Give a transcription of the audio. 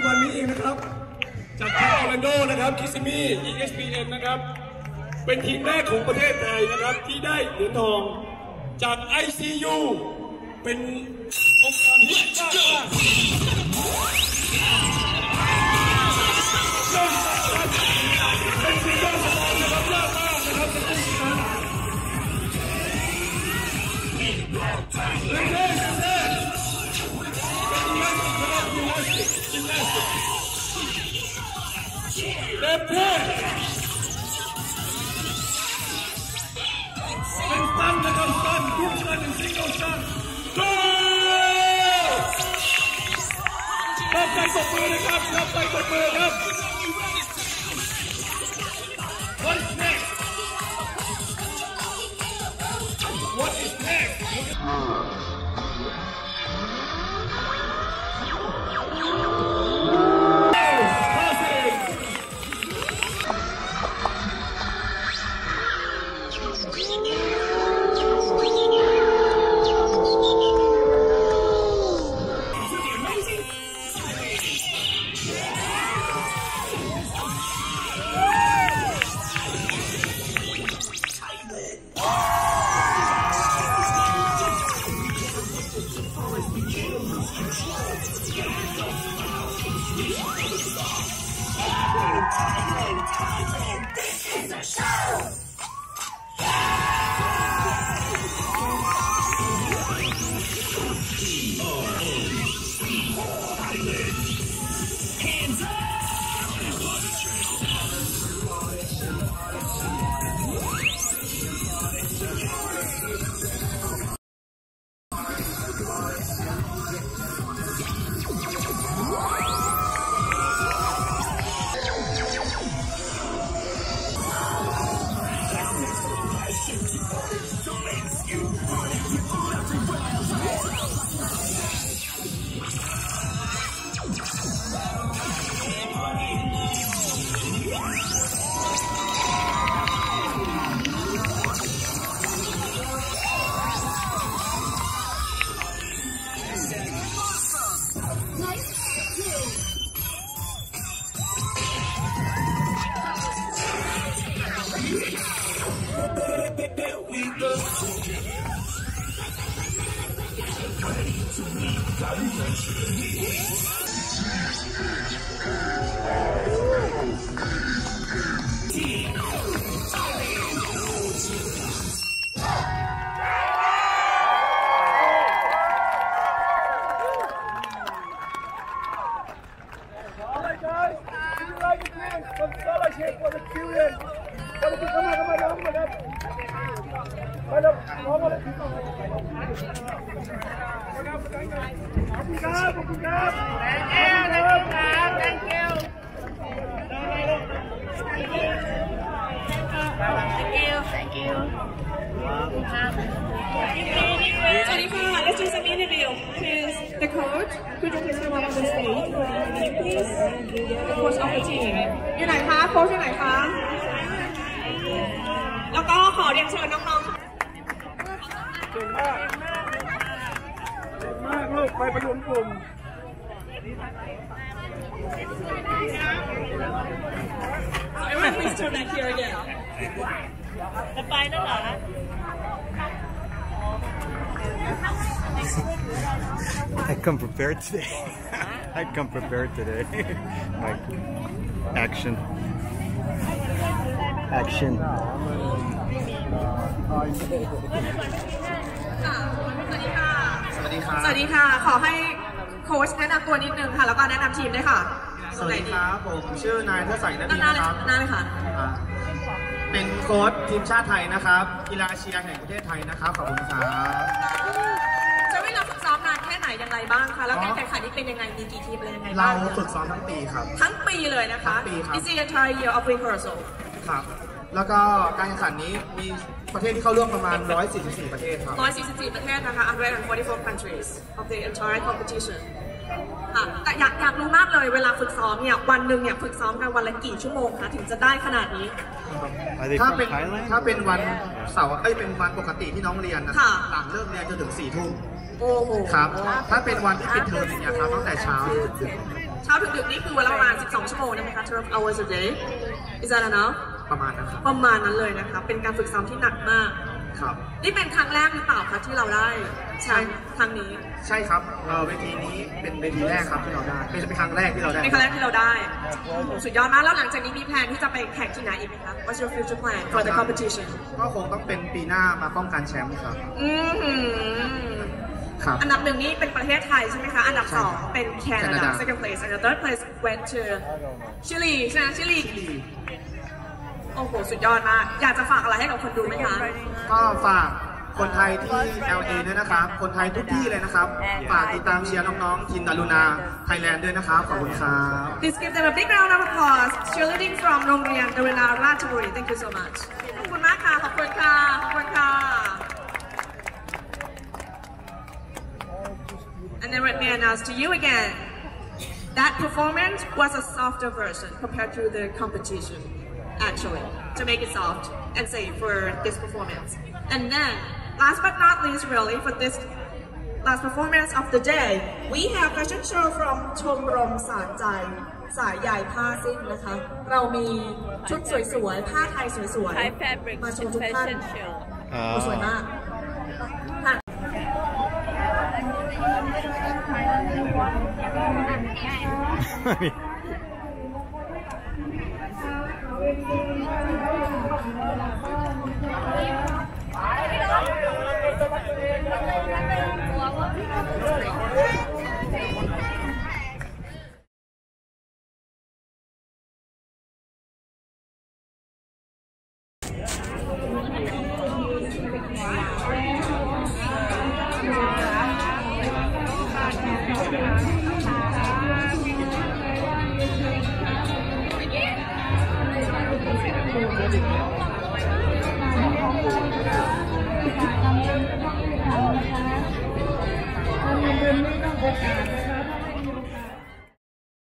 วันนี้เองนะครับจากทีมออร์แลนโดนะครับคิสมี่ ESPN นะครับเป็นทีมแรกของประเทศไทยนะครับที่ได้เหรียญทองจาก ICU เป็นองค์กรที่ยากมากเป็นสิ่งยากมากนะครับยากมากนะครับเป็นสิ่งที่เต็มที่เป็นสตันนะครับสตันกรุ๊ปสตันเป็นซิงเกิลสตันโก้รับใจตบมือนะครับรับใจตบมือครับ What's next What is next Let's do some interview. Please, the coach, could you please come up on the stage for the interview, please? The coach of the team. อยู่ไหนคะโค้ชอยู่ไหนคะแล้วก็ขอเรียนเชิญน้องๆเก่งมากเก่งมากลูกไปประชุมกลุ่ม Everyone please turn back here again. จะไปนั่นเหรอ I come prepared today. I come prepared today. My action. สวัสดีค่ะสวัสดีค่ะขอให้โค้ชแนะนำตัวนิดนึงค่ะแล้วก็แนะนำทีมด้วยค่ะสวัสดีครับผมชื่อนายทศัยนัทนะครับนานเลยค่ะเป็นโค้ชทีมชาติไทยนะครับกีฬาเชียร์แห่งประเทศไทยนะครับขอบคุณครับจะเวลาฝึกซ้อมนานแค่ไหนอย่างไรบ้างคะแล้วการแข่งขันนี้เป็นยังไงมีกี่ทีมอะไรยังไงบ้างเราฝึกซ้อมทั้งปีครับทั้งปีเลยนะคะ It's the entire year of rehearsal ครับแล้วก็การแข่งขันนี้มีประเทศที่เข้าร่วมประมาณ144ประเทศครับ 144ประเทศนะคะ144 countries of the entire competition แต่อยากรู้มากเลยเวลาฝึกซ้อมเนี่ยวันหนึ่งเนี่ยฝึกซ้อมกันวันละกี่ชั่วโมงคะถึงจะได้ขนาดนี้ถ้าเป็นวันเสาร์เป็นวันปกติที่น้องเรียนนะหลังเลิกเรียนจนถึง4 ทุ่มครับถ้าเป็นวันที่ปิดเทอมเนี่ยครับตั้งแต่เช้าเช้าถึงดึกนี่คือวันละประมาณ12 ชั่วโมงนะคะ 12 hours a day is that enough ประมาณนั้นครับประมาณนั้นเลยนะคะเป็นการฝึกซ้อมที่หนักมากครับนี่เป็นครั้งแรกหรือเปล่าคะที่เราได้ใช่ครั้งนี้ใช่ครับเวทีนี้เป็นเวทีแรกครับที่เราได้เป็นครั้งแรกที่เราได้เป็นครั้งแรกที่เราได้โอ้โหสุดยอดมากแล้วหลังจากนี้มีแพลนที่จะไปแข่งที่ไหนอีกไหมคะ What's your future plan for the competition ก็คงต้องเป็นปีหน้ามาป้องกันแชมป์ครับ ครับอันดับหนึ่งนี่เป็นประเทศไทยใช่ไหมคะ อันดับสองเป็นแคนาดา second place and the third place went to Chile ใช่ไหม Chile โอ้โห สุดยอดมาก อยากจะฝากอะไรให้กับคนดูไหมคะก็ฝากคนไทยที่ LA ด้วยนะครับ คนไทยทุกที่เลยนะครับ ฝากติดตามเชียร์น้องๆทีมดารุณาไทยแลนด์ด้วยนะครับ ขอบคุณครับ Please give them a big round of applause cheerleading from โรงเรียนดารุณาราชบุรี Thank you so much ขอบคุณมากค่ะ ขอบคุณค่ะ ขอบคุณค่ะ And then let me announce to you again that performance was a softer version compared to the competition actually to make it soft and safe for this performance and then last but not least really for this last performance of the day we have fashion show from ชมรมสารใจสายใยผ้าสิ้นนะคะเรามีชุดสวยๆผ้าไทยสวยๆมาโชว์ทุกท่านสวยมาก